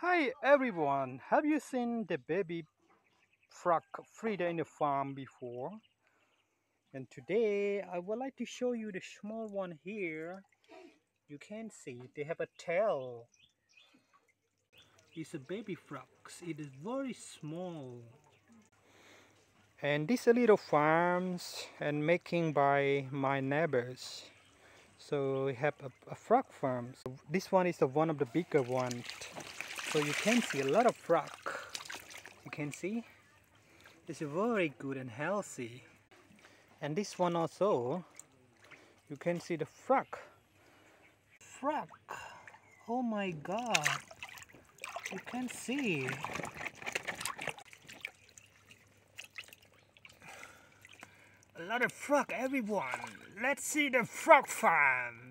Hi everyone, have you seen the baby frog feeder in the farm before? And today I would like to show you the small one here. You can see they have a tail. It's a baby frog. It is very small. And these are little farms and making by my neighbors. So we have a frog farm. So this one is one of the bigger ones. So you can see a lot of frog. You can see it's very good and healthy. And this one also, you can see the frog. Frog! Oh my god! You can see. A lot of frog, everyone! Let's see the frog farm!